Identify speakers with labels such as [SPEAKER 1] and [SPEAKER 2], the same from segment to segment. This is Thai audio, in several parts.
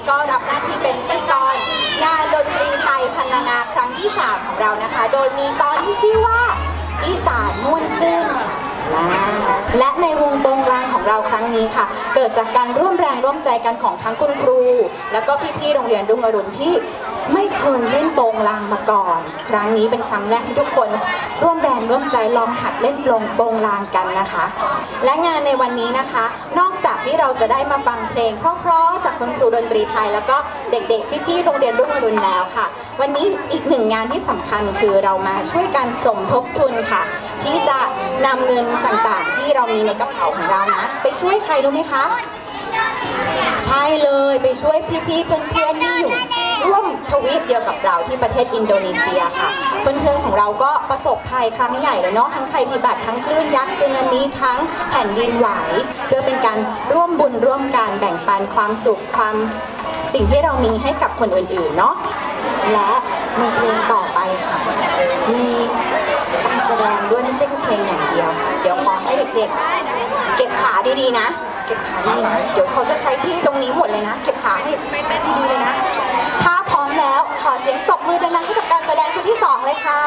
[SPEAKER 1] ก็รับหน้าที่เป็นพิธีกรงานดนตรีไทยพรรณนาครั้งที่3ของเรานะคะโดยมีตอนที่ชื่อว่าอีสานม่วนซื่นและในวงโปงลางของเราครั้งนี้ค่ะเกิดจากการร่วมแรงร่วมใจกันของทั้งคุณครูแล้วก็พี่ๆโรงเรียนรุ่งอรุณที่ไม่เคยเล่นโปงลางมาก่อนครั้งนี้เป็นครั้งแรกที่ทุกคนร่วมแรงร่วมใจลองหัดเล่นโปงลางกันนะคะและงานในวันนี้นะคะนอกจากที่เราจะได้มาฟังเพลงเพราะๆจากคุณครูดนตรีไทยแล้วก็เด็กๆพี่ๆโรงเรียนรุ่งอรุณแล้วค่ะวันนี้อีกหนึ่งงานที่สำคัญคือเรามาช่วยกันสมทบทุนค่ะที่จะนำเงินต่างๆที่เรามีในกระเป๋าของเรานะไปช่วยใครรู้ไหมคะใช่เลยไปช่วยพี่ๆเพื่อนๆที่อยู่ร่วมทวีปเดียวกับเราที่ประเทศอินโดนีเซียค่ะเพื่อนๆของเราก็ประสบภัยครั้งใหญ่เลยเนาะทั้งภัยพิบัติทั้งคลื่นยักษ์สึนามิทั้งแผ่นดินไหวเพื่อเป็นการร่วมบุญร่วมกันแบ่งปันความสุขความสิ่งที่เรามีให้กับคนอื่นๆเนาะและในเพลงต่อไปค่ะมีการแสดงด้วยไม่ใช่แค่เพลงอย่างเดียวเดี๋ยวขอให้เด็กๆเก็บขาดีๆนะเก็บขาดีๆนะเดี๋ยวเขาจะใช้ที่ตรงนี้หมดเลยนะเก็บขาให้ดีๆเลยนะถ้าพร้อมแล้วขอเสียงปรบมือดังๆให้กับการแสดงชุดที่2เลยค่ะ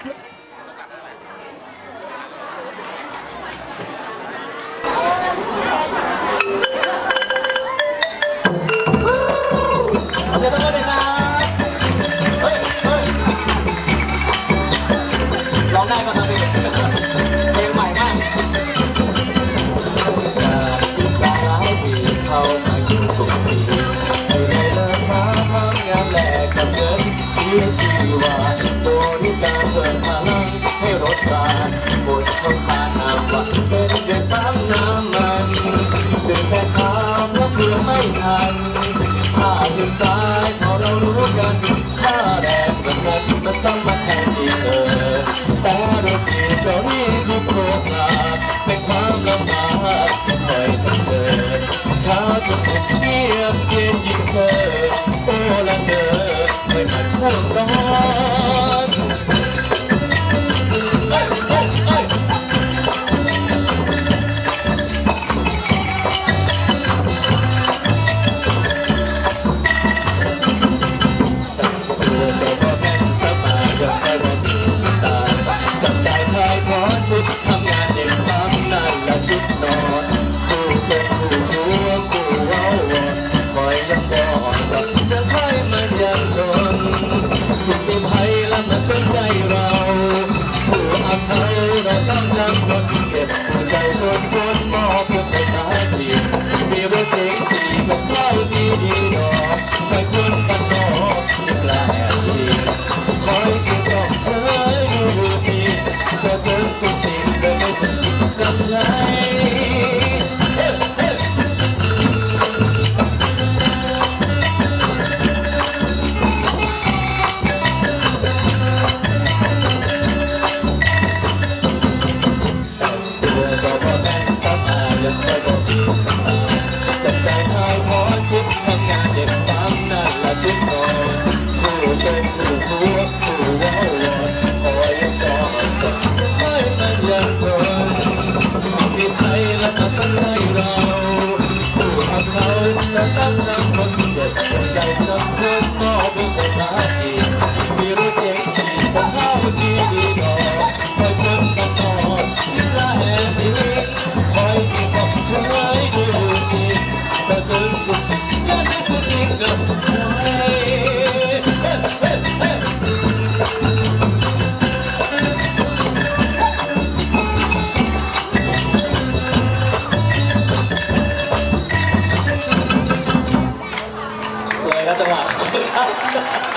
[SPEAKER 2] เอาเสียงตบมือหน่อยครับเฮ้ยร้องได้ป่ะครับพี่เพลงใหม่มากที่สายปีเข้ามาอยู่ทุกสิ่งอยู่ในเลิศฟ้าทำงานแลกกับเงินที่ชีวาบริการเพิ่มพลังให้รถราบนเขาขาดน้ำวันเป็นเดือนปั๊มน้ำมันตื่นแต่เช้าเพราะเพื่อไม่ทันถ้าถึงสายพอเรารู้กันค่าแรงกับเงินมาซ้ำมาแทนที่เธอแต่รถนี้ก็รีบทุกโครงการเป็นความลำบากที่คอยต้องเจอเช้าจนถึงเงียบเย็นยิ่งเซอโอ้ละเธอไม่มันห่วงร้อนจับจ่ายทายถอนชุดทำงานเด็กปั๊มนั่นละชุดนอนคู่เส้นคู่หัวคู่เว้าคอยยังบอนสับจะไพ่มันยังจนสิ่งที่ไพ่ละมาสนใจเราผู้อาเธอเราต้องจำทนเก็บหัวใจคนมอบเพื่อคนตายทีมีรถเก๋งที่กับข้าวที่ดีดอกใครคนบ้านนอกที่กลายทีคอยที่ต้องเธอดูดีก็เจอตัวสิ่งเดินไม่สุดสิ่งกันไหนจับใจทายถอนชุดทำงานเด็กปั๊มนั่นละชุดนอนคู่เส้นคู่หัวคู่ว้าวคอยยังรอสักคอยมันยังทนสิ่งที่ไทยและมาสนใจเราผู้อับเฉาและตั้งใจทนเก็บใจจนทนมอบเป็นคนรักจริงมีรถเก๋งขี่บนเข้าที่ดีดอกคอยคนกันนอนที่ละแห่งคอยที่บอกเธอดูดีแต่จนจุดนั้นไม่สุดสิ่งกับใครเลยนะจังหวะ